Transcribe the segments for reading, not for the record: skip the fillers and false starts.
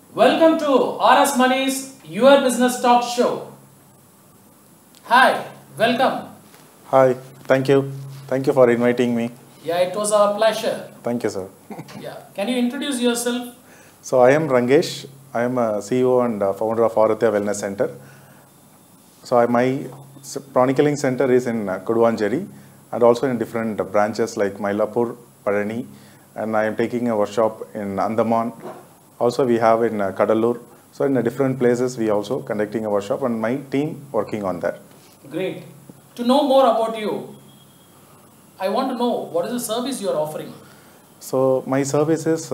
Welcome to rsmanis, your business talk show. Hi, welcome. Hi, thank you. Thank you for inviting me. Yeah, it was our pleasure. Thank you, sir. Yeah, can you introduce yourself? So I am Rangesh. I am a CEO and founder of Aratya Wellness Center. So my Pranic Healing Center is in Kuduvanjeri and also in different branches like Mylapore, Parani, and I am taking a workshop in Andaman. Also we have in Kadalur. So in different places we also conducting a workshop and my team working on that. Great. To know more about you, I want to know what is the service you are offering. So my service is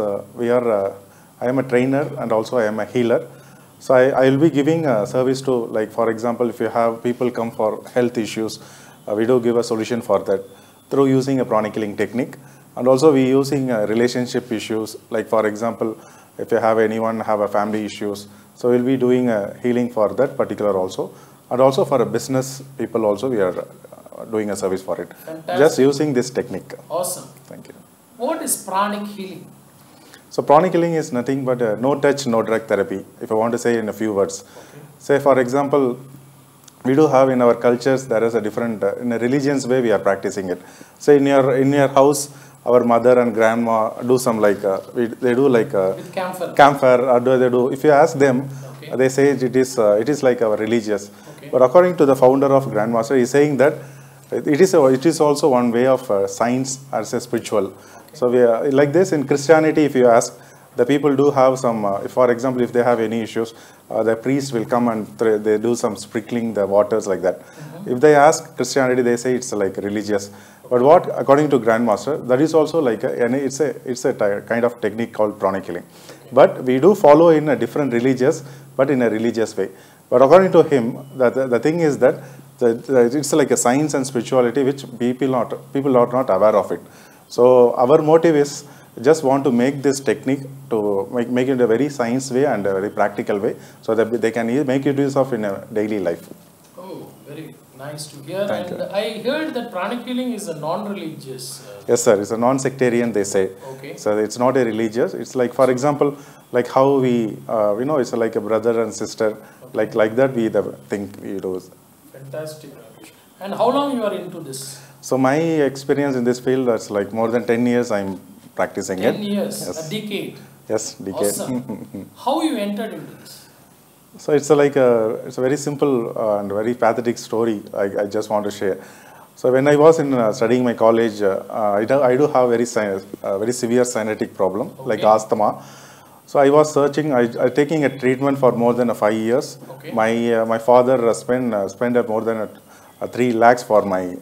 I am a trainer and also I am a healer. So I will be giving a service to, like for example, if you have people come for health issues, we do give a solution for that through using a pranic healing technique. And also we using relationship issues, like for example, if you have anyone have a family issues, so we'll be doing a healing for that particular also. And also for a business people also we are doing a service for it. Fantastic. Just using this technique. Awesome. Thank you. What is pranic healing? So pranic healing is nothing but no touch, no drug therapy, if I want to say in a few words. Okay. Say for example, we do have in our cultures, there is a different, in a religious way we are practicing it. Say in your house, our mother and grandma do some like, they do like With camphor. camphor, or do they do, if you ask them, Okay. they say it is like our religious. Okay. But according to the founder of Grandmaster, he is saying that it is also one way of science as a spiritual. So we are, like this in Christianity, if you ask, the people do have some, for example, if they have any issues, the priest will come and they do some sprinkling the waters like that. If they ask Christianity, they say it's like religious. But what, according to Grandmaster, that is also like, it's a kind of technique called pranic healing. But we do follow in a different religious, but in a religious way. But according to him, the thing is that it's like a science and spirituality which people are not aware of it. So our motive is just want to make this technique to make it a very science way and a very practical way, so that they can make use of in a daily life. Oh, very nice to hear. Thank and you. I heard that pranic healing is a non-religious. Yes, sir. It's a non-sectarian, they say. Okay. So it's not a religious. It's like, for example, like how we, it's like a brother and sister, like that we think we do. Fantastic, Rangesh. And how long you are into this? So my experience in this field, that's like more than 10 years I'm practicing 10 it. years, Yes. a decade. Yes, decade. Awesome. How you entered into this? So it's it's a very simple and very pathetic story I just want to share. So when I was in studying my college, I do have very severe cyanotic problem, like Okay. asthma. So I was searching, I taking a treatment for more than 5 years. Okay. My father spent more than 3 lakhs for my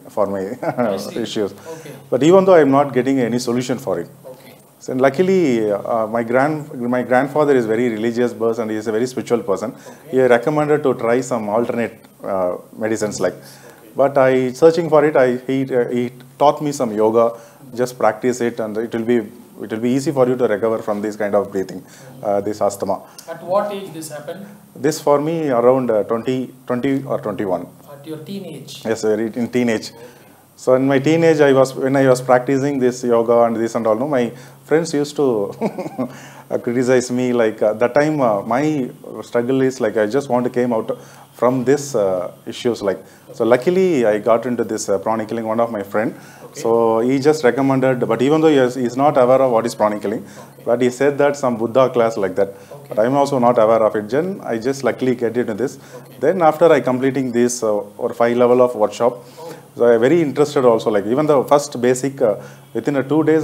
I see. issues. Okay. But even though I'm not getting any solution for it. Okay. So luckily, my grandfather is very religious person and he is a very spiritual person. Okay. He recommended to try some alternate medicines like. But I searching for it. He taught me some yoga. Just practice it, and it will be easy for you to recover from this kind of breathing, this asthma. At what age this happened? This for me around 20 or 21. At your teenage? Yes, very in teenage. So in my teenage, when I was practicing this yoga and this and all, no, my friends used to criticize me. Like that time, my struggle is like I just want to came out from this issues. Like so, luckily I got into this pranic healing. One of my friend, so he just recommended. But even though he's not aware of what is pranic healing, but he said that some Buddha class like that. But I'm also not aware of it. Then I just luckily get into this. Then after I completing this or 5 level of workshop. So I'm very interested also, like even the first basic, within 2 days,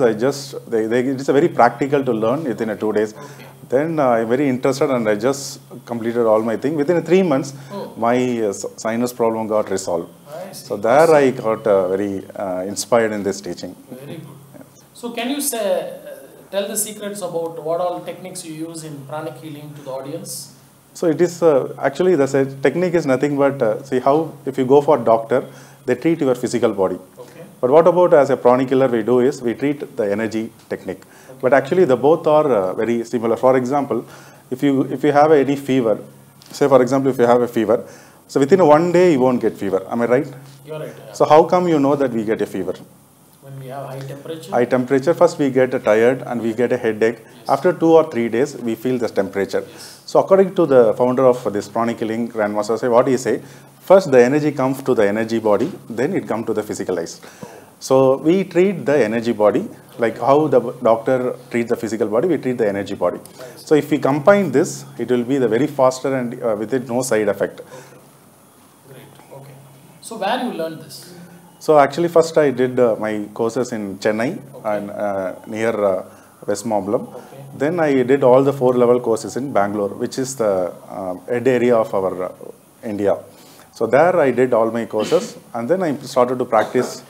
it's a very practical to learn within 2 days. Then I'm very interested and I just completed all my thing. Within 3 months, my sinus problem got resolved. I see. So there I got very inspired in this teaching. Very good. So can you tell the secrets about what all techniques you use in pranic healing to the audience? So it is actually the technique is nothing but see how if you go for doctor, they treat your physical body. Okay. But what about as a pranic healer we do is we treat the energy technique. But actually the both are very similar. For example, if you have any fever, say for example if you have a fever, so within 1 day you won't get fever. Am I right? You're right. Yeah. So how come you know that we get a fever? When we have high temperature? High temperature, first we get tired and we get a headache. Yes. After 2 or 3 days, we feel this temperature. Yes. So according to the founder of this Pranic Healing, Grandmaster, say what he say, first the energy comes to the energy body, then it comes to the physical eyes. So we treat the energy body, like how the doctor treats the physical body, we treat the energy body. So if we combine this, it will be the very faster and with it no side effect. Great. Okay. So where you learned this? So actually first I did my courses in Chennai and near West Moblam. Okay. Then I did all the 4-level courses in Bangalore, which is the head area of our India. So there I did all my courses and then I started to practice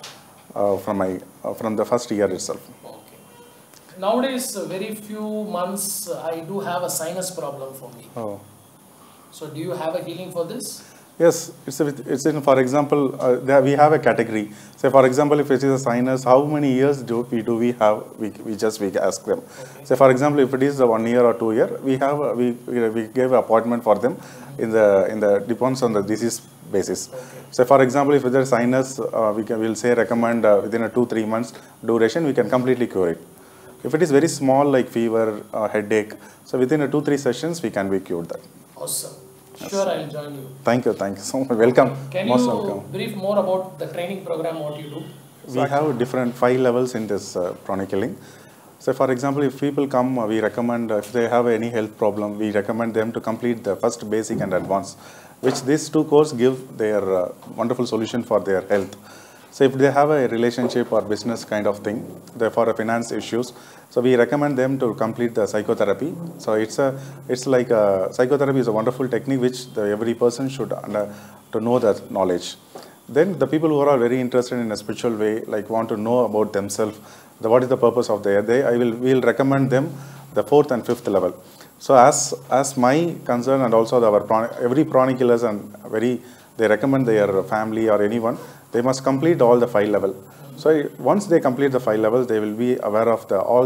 from the first year itself. Okay. Nowadays, very few months, I do have a sinus problem for me. Oh. So do you have a healing for this? Yes, it's in, for example, there we have a category. Say, for example, if it is a sinus, how many years do we have? We ask them. Okay. Say, for example, if it is a 1 year or 2 year, we gave an appointment for them in depends on the disease basis. Okay. So, for example, if there is sinus, we'll say recommend within a 2-3 months duration, we can completely cure it. If it is very small, like fever, headache, so within a 2-3 sessions, we can be cured that. Awesome. Sure, I'll join you. Thank you so much. Welcome. Can Most you welcome. brief more about the training program, what you do? We have different 5 levels in this Pranichealing. So, for example, if people come, we recommend if they have any health problem, we recommend them to complete the first basic and advanced, which these 2 courses give their wonderful solution for their health. So, if they have a relationship or business kind of thing, for finance issues, so we recommend them to complete the psychotherapy. So, it's like psychotherapy is a wonderful technique which every person should to know that knowledge. Then the people who are very interested in a spiritual way, like want to know about themselves, what is the purpose of their day, we'll recommend them the 4th and 5th level. So as my concern and also every Pranic Healers and they recommend their family or anyone, they must complete all the 5 levels. So once they complete the 5 levels, they will be aware of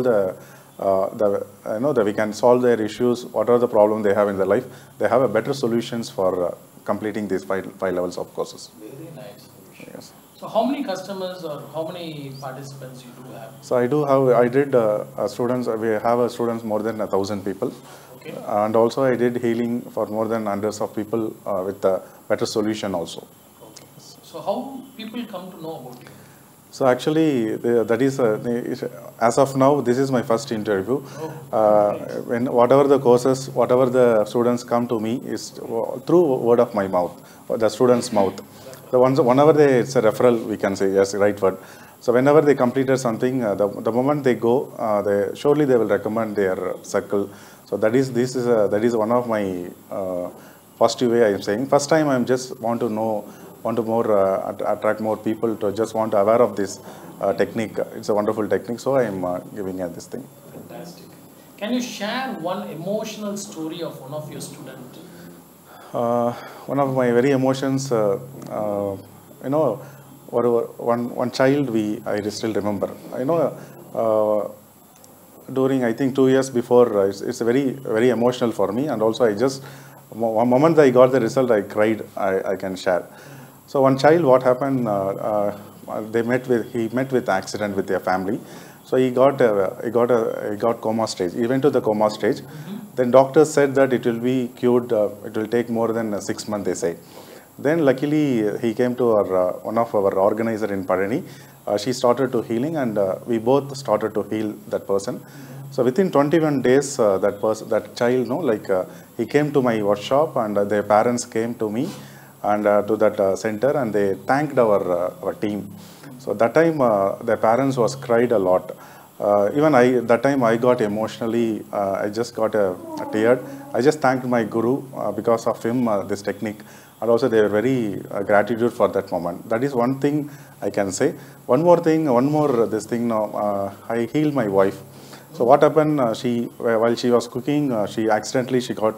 we can solve their issues, what are the problems they have in their life. They have a better solutions for completing these 5 levels of courses. Very nice. Yes. So how many customers or how many participants you do have? So I did students, we have students more than 1,000 people. Okay. And also I did healing for more than hundreds of people with a better solution also. Okay. So how people come to know about you? So actually, as of now, this is my first interview. When whatever the courses, whatever the students come to me is through word of my mouth, the students' mouth. So whenever it's a referral, we can say yes, right word. So whenever they completed something, the moment they go, surely they will recommend their circle. So that is one of my positive way I am saying. First time I just want to attract more people to just want to aware of this technique. It's a wonderful technique, so I am giving this thing. Fantastic. Can you share one emotional story of one of your students? One of my very emotions, one child I still remember. During I think 2 years before, it's very very emotional for me, and also one moment I got the result, I cried. I can share. So one child, what happened? He met with accident with their family. So he got coma stage. He went to the coma stage. Then doctors said that it will be cured. It will take more than 6 months, they say. Then luckily he came to one of our organizer in Parani. She started to healing, and we both started to heal that person. So within 21 days, that child, he came to my workshop, and their parents came to me and to that center, and they thanked our team. So that time their parents was cried a lot. Even that time I got emotionally, I just got a tear. I just thanked my guru because of him, this technique. And also they were very gratitude for that moment. That is one thing I can say. One more now, I healed my wife. So what happened, while she was cooking, she accidentally, dropped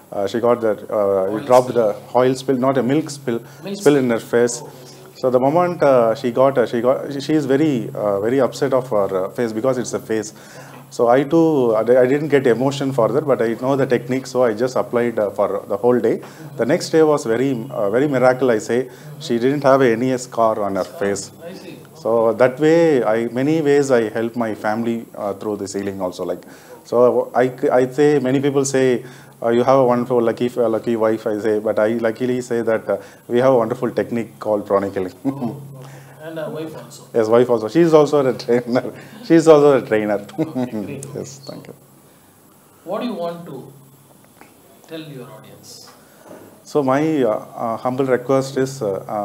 the oil spill, not a milk spill in her face. So the moment she is very upset of her face because it's a face. So I didn't get emotion for that, but I know the technique, so I just applied for the whole day. The next day was very miracle, I say. She didn't have any scar on her face. I see. So So that way, many ways I help my family through this healing also. Like, so I say, many people say, you have a wonderful lucky wife, I say, but I luckily say that we have a wonderful technique called Pranic Healing. Oh, and a wife also. Yes, wife also. She is also a trainer. She is also a trainer. Okay, great. Yes, thank you. What do you want to tell your audience? So my humble request is,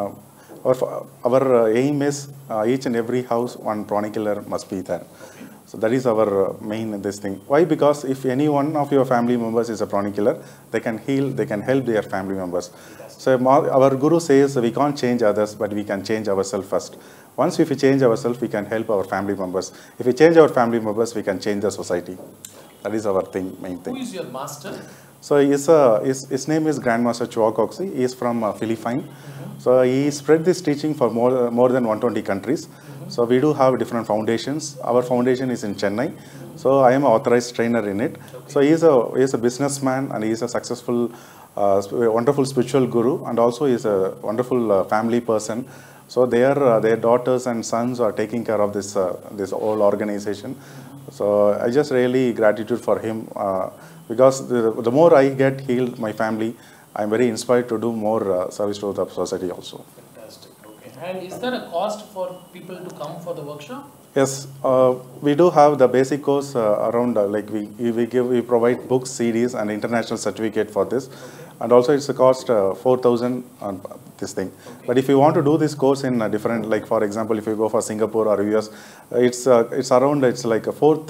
our aim is each and every house one Pranic Healer must be there. Okay. So that is our main this thing. Why? Because if any one of your family members is a Pranic Healer, they can heal, they can help their family members. So our Guru says we can't change others, but we can change ourselves first. Once if we change ourselves, we can help our family members. If we change our family members, we can change the society. That is our main thing. Who is your master? So his name is Grandmaster Chuakoxi. He is from Philippines. So he spread this teaching for more than 120 countries. So we do have different foundations. Our foundation is in Chennai. So I am an authorized trainer in it. So he is a businessman, and he is a successful, wonderful spiritual guru, and also he is a wonderful family person. So their daughters and sons are taking care of this whole organization. So I just really gratitude for him, because the more I get healed, my family, I'm very inspired to do more service to the society also. Fantastic. Okay. And is there a cost for people to come for the workshop? Yes, we do have the basic course around, like we provide books, CDs, and international certificate for this. Okay. And also it's a cost 4,000 on this thing. Okay. But if you want to do this course in different, like for example, if you go for Singapore or US, it's around, it's like a four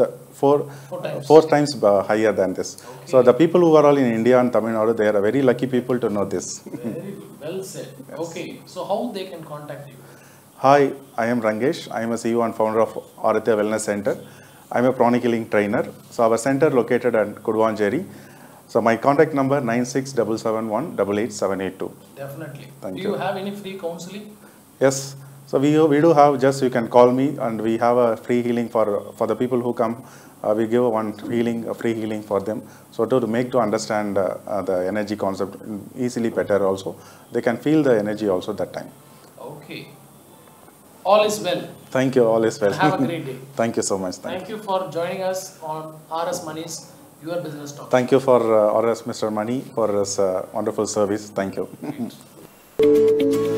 times higher than this. Okay. So the people who are all in India and Tamil Nadu, they are very lucky people to know this. Very good. Well said. Yes. Okay. So how they can contact you? Hi, I am Rangesh. I am a CEO and founder of Aratya Wellness Center. I am a Pranichealing trainer. So our center located at Kudwanjeri. So my contact number 9677188782. Definitely. Thank Do you. you have any free counseling? Yes. So we do have, just you can call me, and we have a free healing for the people who come. We give a free healing for them. So to make to understand the energy concept easily better also. They can feel the energy also that time. Okay. All is well. Thank you. All is well. Have a great day. Thank you so much. Thank you for joining us on rsmanis, your business talk. Thank you for RS Mr. Mani for his wonderful service. Thank you.